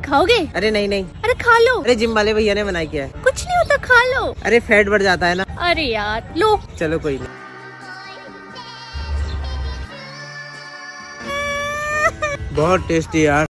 खाओगे? अरे नहीं नहीं। अरे खा लो। अरे जिम वाले भैया ने मना किया है। कुछ नहीं होता, खा लो। अरे फैट बढ़ जाता है ना। अरे यार लो। चलो कोई नहीं। बहुत टेस्टी यार।